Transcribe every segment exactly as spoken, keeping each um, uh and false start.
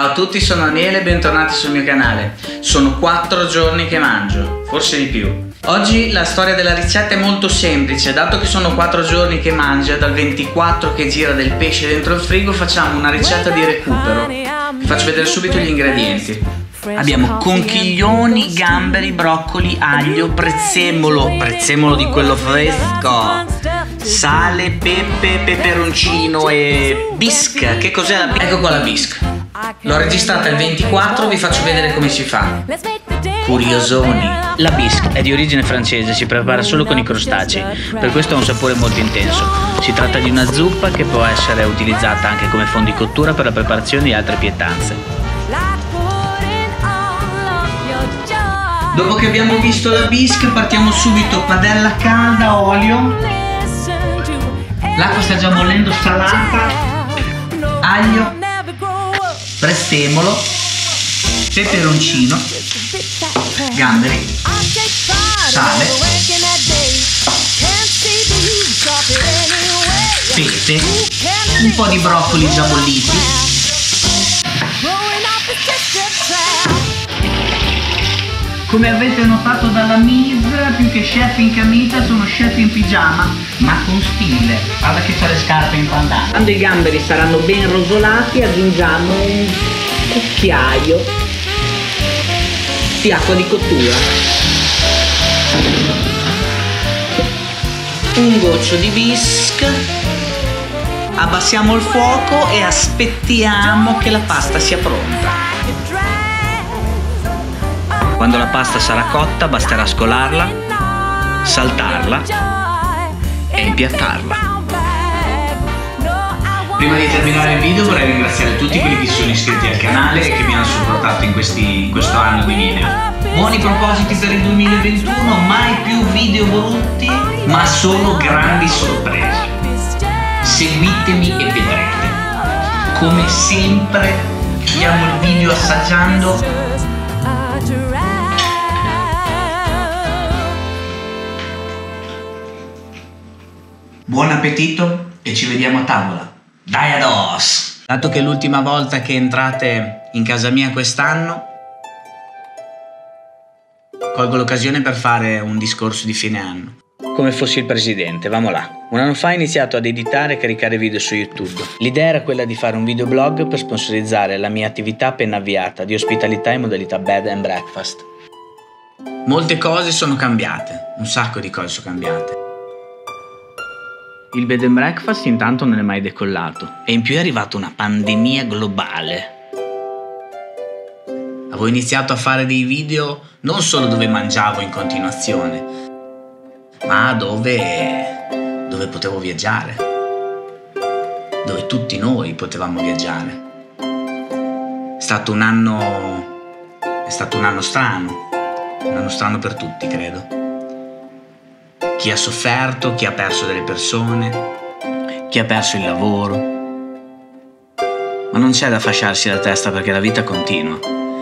Ciao a tutti, sono Daniele e bentornati sul mio canale. Sono quattro giorni che mangio, forse di più. Oggi la storia della ricetta è molto semplice, dato che sono quattro giorni che mangia, dal ventiquattro che gira del pesce dentro il frigo, facciamo una ricetta di recupero. Vi faccio vedere subito gli ingredienti. Abbiamo conchiglioni, gamberi, broccoli, aglio, prezzemolo, prezzemolo di quello fresco, sale, pepe, peperoncino e bisque. Che cos'è la bisque? Ecco qua la bisque. L'ho registrata il ventiquattro, vi faccio vedere come si fa. Curiosoni. La bisque è di origine francese, si prepara solo con i crostacei, per questo ha un sapore molto intenso. Si tratta di una zuppa che può essere utilizzata anche come fondo di cottura per la preparazione di altre pietanze. Dopo che abbiamo visto la bisque, partiamo subito. Padella calda, olio, l'acqua sta già bollendo, salata, aglio, prezzemolo, peperoncino, gamberi, sale, pepe, un po' di broccoli già bolliti, come avete notato dalla mise, più che chef in camicia sono chef in pigiama, ma con stile. Guarda che c'ha le scarpe in pandana. Quando i gamberi saranno ben rosolati aggiungiamo un cucchiaio di acqua di cottura, un goccio di bisque, abbassiamo il fuoco e aspettiamo che la pasta sia pronta. Quando la pasta sarà cotta basterà scolarla, saltarla e impiattarla. Prima di terminare il video vorrei ringraziare tutti quelli che si sono iscritti al canale e che mi hanno supportato in, questi, in questo anno di video. Buoni propositi per il duemilaventuno, mai più video brutti, ma solo grandi sorprese. Seguitemi e vedrete. Come sempre, chiudiamo il video assaggiando. Buon appetito e ci vediamo a tavola. Dai ados! Dato che è l'ultima volta che entrate in casa mia quest'anno, colgo l'occasione per fare un discorso di fine anno. Come fossi il presidente, vamo là. Un anno fa ho iniziato ad editare e caricare video su YouTube. L'idea era quella di fare un videoblog per sponsorizzare la mia attività appena avviata di ospitalità in modalità bed and breakfast. Molte cose sono cambiate, un sacco di cose sono cambiate. Il bed and breakfast intanto non è mai decollato e in più è arrivata una pandemia globale. Avevo iniziato a fare dei video non solo dove mangiavo in continuazione, ma dove, dove potevo viaggiare, dove tutti noi potevamo viaggiare. È stato un anno, è stato un anno strano, un anno strano per tutti, credo. Chi ha sofferto, chi ha perso delle persone, chi ha perso il lavoro. Ma non c'è da fasciarsi la testa perché la vita continua.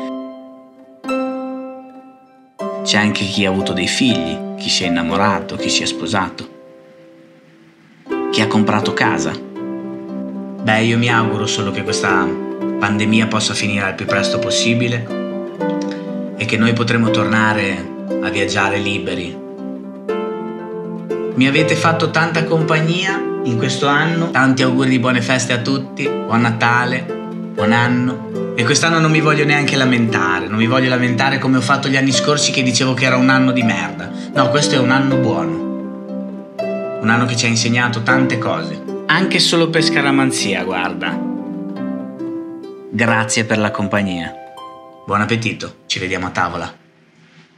C'è anche chi ha avuto dei figli, chi si è innamorato, chi si è sposato, chi ha comprato casa. Beh, io mi auguro solo che questa pandemia possa finire al più presto possibile e che noi potremo tornare a viaggiare liberi. Mi avete fatto tanta compagnia in questo anno, tanti auguri di buone feste a tutti, buon Natale, buon anno. E quest'anno non mi voglio neanche lamentare, non mi voglio lamentare come ho fatto gli anni scorsi che dicevo che era un anno di merda. No, questo è un anno buono, un anno che ci ha insegnato tante cose, anche solo per scaramanzia, guarda. Grazie per la compagnia. Buon appetito, ci vediamo a tavola.